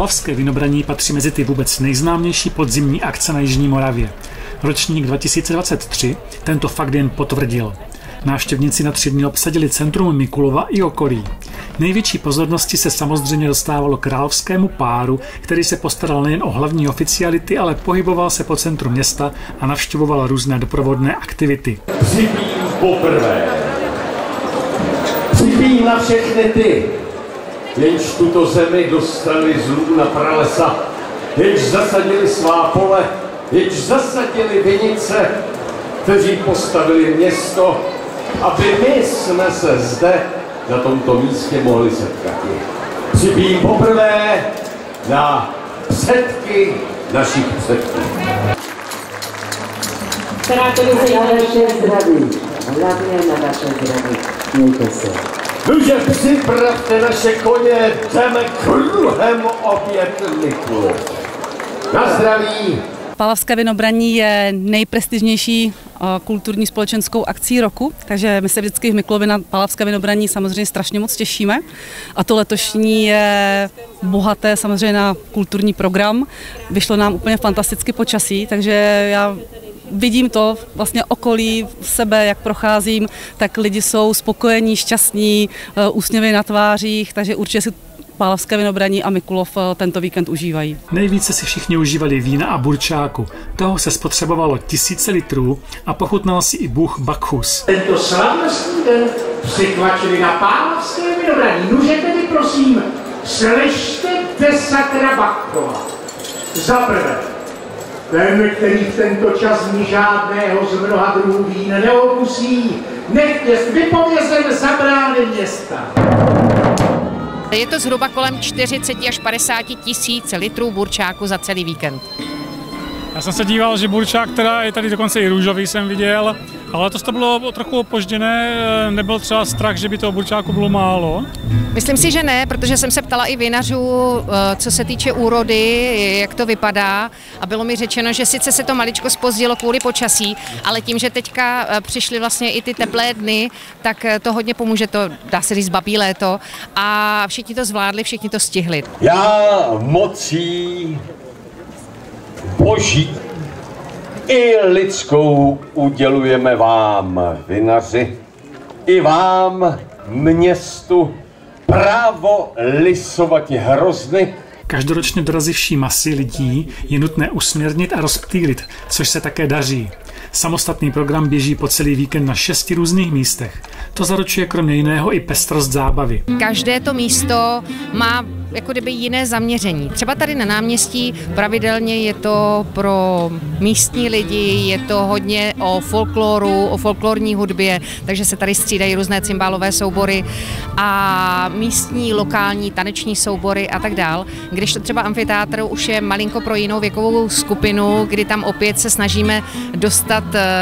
Pálavské vinobraní patří mezi ty vůbec nejznámější podzimní akce na jižní Moravě. Ročník 2023 tento fakt jen potvrdil. Návštěvníci na 3 dny obsadili centrum Mikulova i okolí. Největší pozornosti se samozřejmě dostávalo královskému páru, který se postaral nejen o hlavní oficiality, ale pohyboval se po centru města a navštěvoval různé doprovodné aktivity. Připím poprvé. Připím na všechny ty, jenž tuto zemi dostali z lůna pralesa, jenž zasadili svá pole, jenž zasadili vinice, kteří postavili město, aby my jsme se zde na tomto místě mohli setkat. Připím poprvé na předky našich předků. Přátelé, na vaše zdraví, hlavně na vaše zdraví, mějte se. Nuže, připravte naše koně, jdeme kruhem opět Mikulov. Na zdraví! Pálavské vinobraní je nejprestižnější kulturní společenskou akcí roku, takže my se vždycky v Mikulově na Pálavské vinobraní samozřejmě strašně moc těšíme. A to letošní je bohaté samozřejmě na kulturní program. Vyšlo nám úplně fantasticky počasí, takže já vidím to vlastně okolí sebe, jak procházím, tak lidi jsou spokojení, šťastní, úsměvy na tvářích, takže určitě si Pálavské vinobraní a Mikulov tento víkend užívají. Nejvíce si všichni užívali vína a burčáku. Toho se spotřebovalo 1000 litrů a pochutnal si i bůh Bakchus. Tento slavnostní den přikvačili na Pálavské vinobraní. Můžete mi prosím, slyšte desakra Bakchova. Za prvé, ten, který v tento čas ní žádného z mnoha druhů vín neokusí, nech je vypovězen za brány města. Je to zhruba kolem 40 až 50 tisíc litrů burčáku za celý víkend. Já jsem se díval, že burčák, teda je tady dokonce i růžový, jsem viděl, ale letos to bylo trochu opožděné, nebyl třeba strach, že by toho burčáku bylo málo? Myslím si, že ne, protože jsem se ptala i vinařů, co se týče úrody, jak to vypadá, a bylo mi řečeno, že sice se to maličko zpozdilo kvůli počasí, ale tím, že teďka přišly vlastně i ty teplé dny, tak to hodně pomůže, to dá se říct babí léto, a všichni to zvládli, všichni to stihli. Já mocí Boží i lidskou udělujeme vám, vinaři, i vám, městu, právo lisovat hrozny. Každoročně dorazivší masy lidí je nutné usměrnit a rozptýlit, což se také daří. Samostatný program běží po celý víkend na 6 různých místech. To zaručuje kromě jiného i pestrost zábavy. Každé to místo má jako kdyby jiné zaměření. Třeba tady na náměstí pravidelně je to pro místní lidi, je to hodně o folkloru, o folklorní hudbě, takže se tady střídají různé cymbálové soubory a místní, lokální taneční soubory a tak dál. Když to třeba amfiteátr už je malinko pro jinou věkovou skupinu, kdy tam opět se snažíme dostat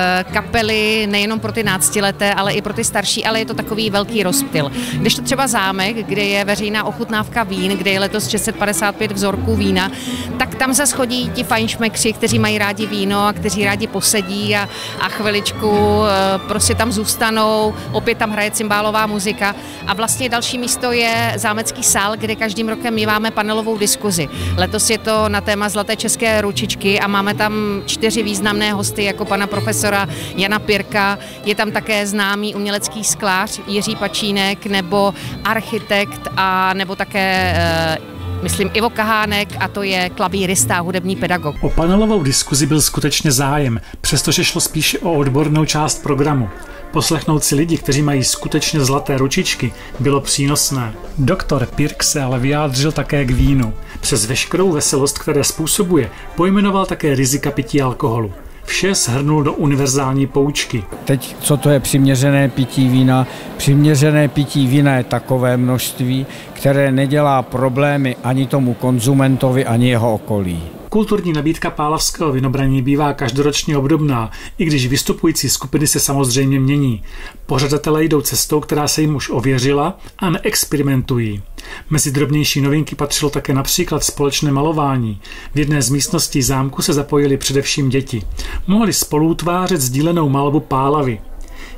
kapely nejenom pro ty náctileté, ale i pro ty starší, ale je to takový velký rozptyl. Když to třeba zámek, kde je veřejná ochutnávka vín, kde je letos 655 vzorků vína, tak tam zase chodí ti fajnšmekři, kteří mají rádi víno a kteří rádi posedí a chviličku prostě tam zůstanou, opět tam hraje cymbálová muzika. A vlastně další místo je zámecký sál, kde každým rokem míváme panelovou diskuzi. Letos je to na téma Zlaté české ručičky a máme tam 4 významné hosty, jako pana profesora Jana Pirka, je tam také známý umělecký sklář Jiří Pačínek, nebo architekt a nebo také myslím Ivo Kahánek, a to je klavírista, hudební pedagog. O panelovou diskuzi byl skutečně zájem, přestože šlo spíše o odbornou část programu. Poslechnout si lidi, kteří mají skutečně zlaté ručičky, bylo přínosné. Doktor Pirk se ale vyjádřil také k vínu. Přes veškerou veselost, které způsobuje, pojmenoval také rizika pití alkoholu. Vše shrnul do univerzální poučky. Teď, co to je přiměřené pití vína? Přiměřené pití vína je takové množství, které nedělá problémy ani tomu konzumentovi, ani jeho okolí. Kulturní nabídka Pálavského vinobraní bývá každoročně obdobná, i když vystupující skupiny se samozřejmě mění. Pořadatelé jdou cestou, která se jim už ověřila, a neexperimentují. Mezi drobnější novinky patřilo také například společné malování. V jedné z místností zámku se zapojili především děti. Mohli spolu utvářet sdílenou malbu Pálavy.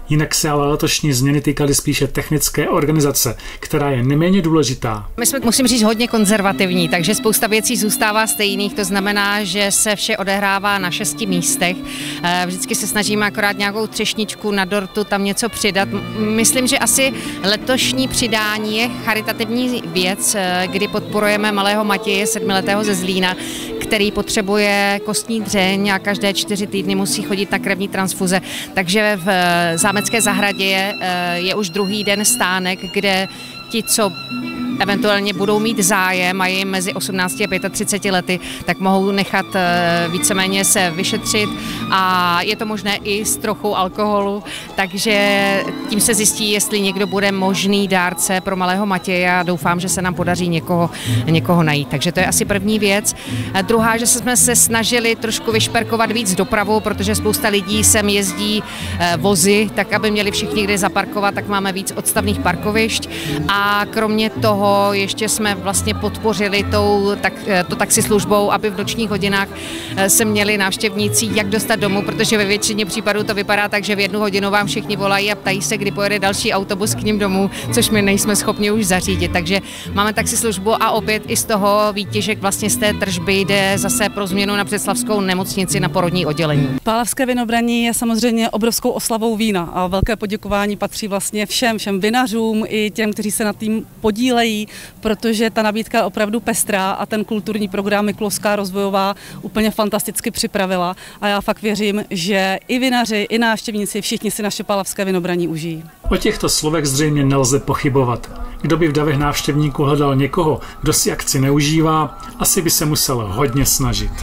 Jinak se ale letošní změny týkaly spíše technické organizace, která je neméně důležitá. My jsme, musím říct, hodně konzervativní, takže spousta věcí zůstává stejných, to znamená, že se vše odehrává na 6 místech. Vždycky se snažíme akorát nějakou třešničku na dortu tam něco přidat. Myslím, že asi letošní přidání je charitativní věc, kdy podporujeme malého Matěje, 7letého ze Zlína, který potřebuje kostní dřeň a každé 4 týdny musí chodit na krevní transfuze. Takže v Zámecké zahradě je už druhý den stánek, kde ti, co eventuálně budou mít zájem a je jim mezi 18 a 35 lety, tak mohou nechat víceméně se vyšetřit a je to možné i s trochou alkoholu, takže tím se zjistí, jestli někdo bude možný dárce pro malého Matěje a doufám, že se nám podaří někoho najít. Takže to je asi první věc. Druhá, že jsme se snažili trošku vyšperkovat víc dopravu, protože spousta lidí sem jezdí vozy, tak aby měli všichni kde zaparkovat, tak máme víc odstavných parkovišť a kromě toho ještě jsme vlastně podpořili to taxislužbou, aby v nočních hodinách se měli návštěvníci jak dostat domů, protože ve většině případů to vypadá tak, že v 1 hodinu vám všichni volají a ptají se, kdy pojede další autobus k nim domů, což my nejsme schopni už zařídit. Takže máme taxislužbu a opět i z toho výtěžek vlastně z té tržby jde zase pro změnu na Břeclavskou nemocnici na porodní oddělení. Pálavské vinobraní je samozřejmě obrovskou oslavou vína a velké poděkování patří vlastně všem vinařům i těm, kteří se na tím podílejí, protože ta nabídka je opravdu pestrá a ten kulturní program Mikulská rozvojová úplně fantasticky připravila a já fakt věřím, že i vinaři, i návštěvníci, všichni si naše pálavské vinobraní užijí. O těchto slovech zřejmě nelze pochybovat. Kdo by v davech návštěvníků hledal někoho, kdo si akci neužívá, asi by se musel hodně snažit.